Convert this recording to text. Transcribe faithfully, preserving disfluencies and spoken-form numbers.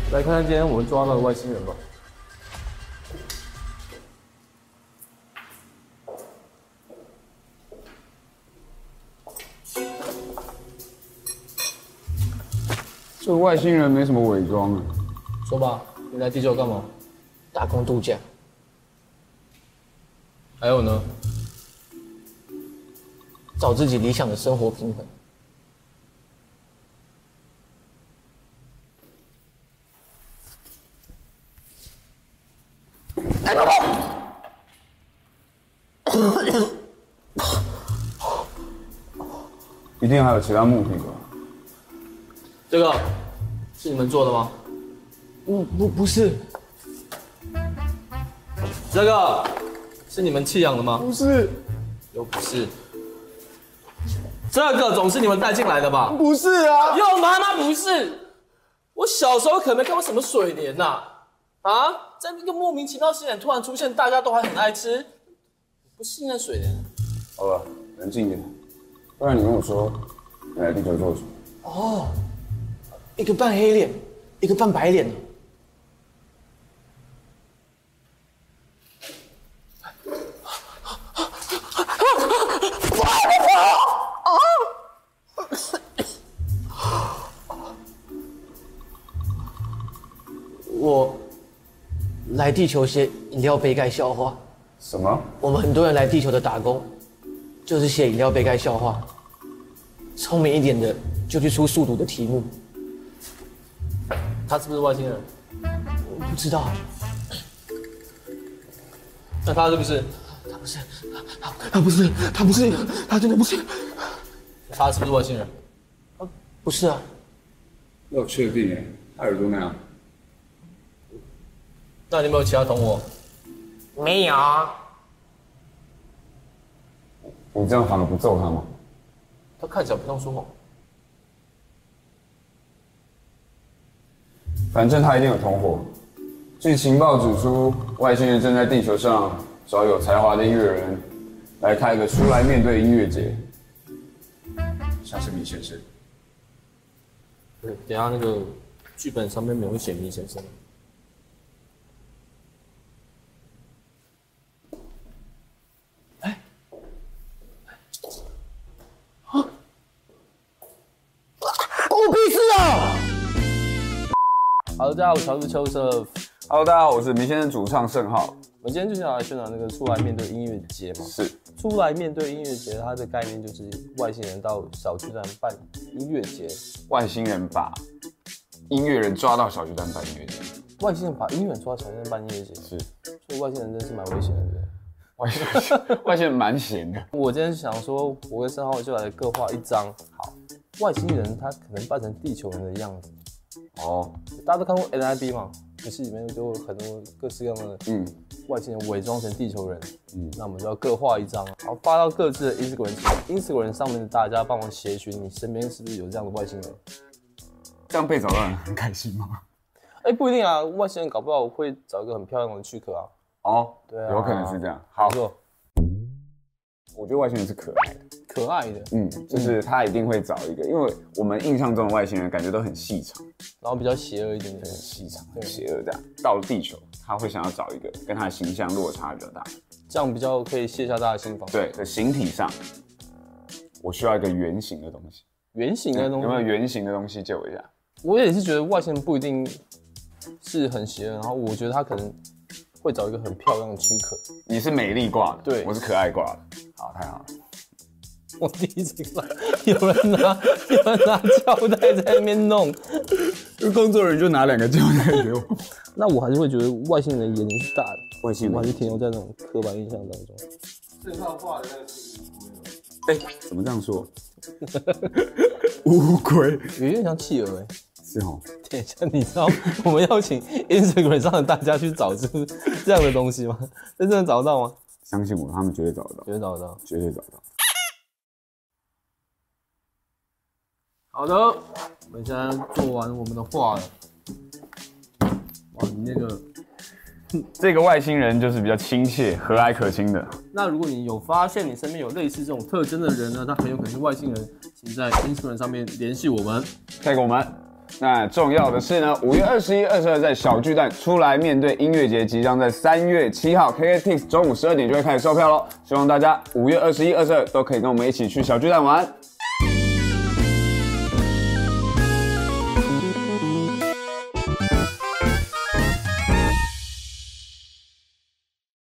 来看看今天我们抓到的外星人吧。 这个外星人没什么伪装啊。 说吧，你来地球干嘛？ 打工度假。 还有呢？ 找自己理想的生活平衡。来，老婆。 一定还有其他目的吧？ 这个是你们做的吗？ 不不不是。 这个是你们弃养的吗？ 不是， 又不是。这个总是你们带进来的吧？ 不是啊！ 又妈妈不是。我小时候可没看过什么水莲呐、啊，啊，在那个莫名其妙时间突然出现，大家都还很爱吃，不信任水莲。 好了，冷静一点，不然你跟我说你来地球做什么？ 哦，一个扮黑脸，一个扮白脸。我来地球写饮料杯盖笑话。 什么？ 我们很多人来地球的打工，就是写饮料杯盖笑话。聪明一点的就去出速读的题目。 他是不是外星人？ 我不知道。 那他是不是？ 他不是，他他不是，他不是，他真的不是。 他是不是外星人？ 不是啊。 要确定哎，他耳朵那样。 那你有没有其他同伙？ 没有。 你这样反而不揍他吗？ 他看起来不像说谎。 反正他一定有同伙。据情报指出，外星人正在地球上找有才华的音乐人，来开一个出来面对音乐节。像是米先生。 对，等一下那个剧本上面没有写米先生。哎，啊！ 我屁事啊！ 好，大家好，我乔治秋色。 Hello， 大家好，我是米先生主唱盛浩。 我们今天就想来宣传那个出来面对音乐节嘛。 是。 出来面对音乐节，它的概念就是外星人到小巨蛋办音乐节。 外星人把音乐人抓到小巨蛋办音乐节。 外星人把音乐人抓到小巨蛋办音乐节。 是。 所以外星人真是蛮危险的，对不对？ 外星人，外星人蛮闲的。 我今天想说，我跟申浩就来各画一张。好，外星人他可能扮成地球人的样子。 哦， 大家都看过 N I B 吗？游戏里面就有很多各式各样的嗯外星人伪装成地球人。嗯，那我们就要各画一张，然后发到各自的 Instagram，Instagram 上面的大家帮忙协寻，你身边是不是有这样的外星人？ 这样被找到人很开心吗？ 哎、欸，不一定啊，外星人搞不好会找一个很漂亮的躯壳啊。 哦， 对啊， 有可能是这样。好， 没错。 我觉得外星人是可爱的， 可爱的， 嗯，就是他一定会找一个，因为我们印象中的外星人感觉都很细长， 然后比较邪恶一点点， 很细长、很邪恶这样。到了地球，他会想要找一个跟他的形象落差比较大， 这样比较可以卸下大家的心防。 对，的形体上，我需要一个圆形的东西。 圆形的东西、 嗯、有没有圆形的东西借我一下？ 我也是觉得外星人不一定是很邪恶，然后我觉得他可能会找一个很漂亮的躯壳。 你是美丽挂的， 对， 我是可爱挂的。好，太好了。 我第一次看到有人拿有人拿胶带在那边弄， 工作人员就拿两个胶带给我。 那我还是会觉得外星人的眼睛是大的， 外星人我还是停留在那种刻板印象当中。 正浩画的那个是乌龟哎，怎么这样说？乌龟有点像企鹅哎。 是哦。 等一下，你知道我们要请 Instagram 上的大家去找出这样的东西吗？真正找得到吗？ 相信我，他们绝对找得到， 绝对找得到， 绝对找得到。 好的，我们现在做完我们的画了。哇，你那个这个外星人就是比较亲切、和蔼可亲的。 那如果你有发现你身边有类似这种特征的人呢，他很有可能是外星人，请在 Instagram 上面联系我们， tag 我们。 那重要的是呢，五月二十一、二十二在小巨蛋出来面对音乐节，即将在三月七号 K K Tix 中午十二点就会开始售票咯。希望大家五月二十一、二十二都可以跟我们一起去小巨蛋玩。